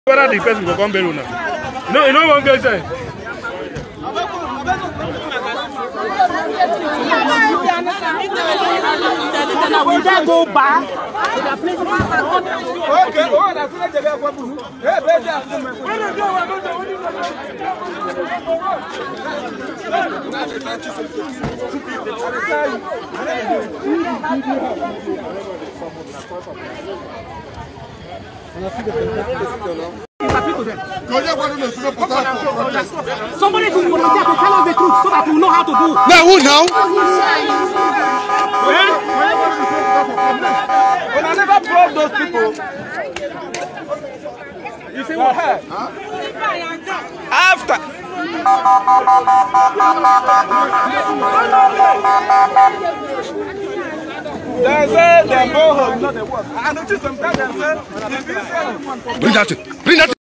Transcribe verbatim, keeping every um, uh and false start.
Whether the person will come back now. No, you know one guy say. Will they go back? Okay, oh, that's not the Hey, somebody to volunteer to tell us the truth so that we know how to do. Now, who now? When I never brought those people. You see what happened? Huh? After. They say the borehole, not the water. I noticed some guys that said, bring that, bring that.